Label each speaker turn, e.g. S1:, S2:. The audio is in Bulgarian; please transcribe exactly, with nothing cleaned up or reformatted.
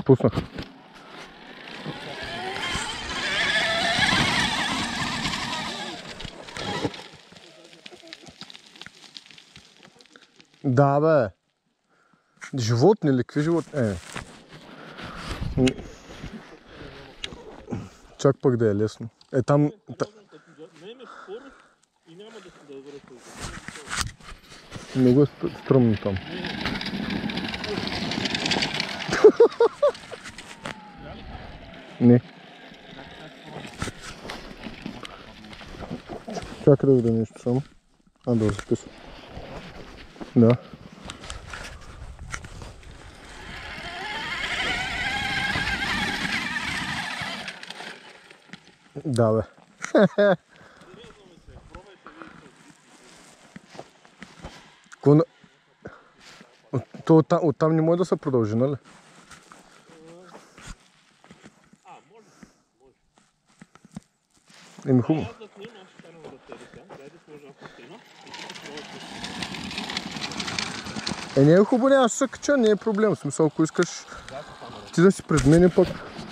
S1: Пусна. Да, бе. Животни ли? Какви животни? Е. Чак пък да е лесно. Е, там... Много е стръмно там. Не. Чакай да видя нещо само. А, да записвам. Да. Да, бе. Кона... То оттам, оттам не може да се продължи, нали?
S2: А, може, може.
S1: Еми хубаво. Е, не е хубаво, няма се кача, не е проблем. В смисъл, ако искаш ти да си пред мене пък.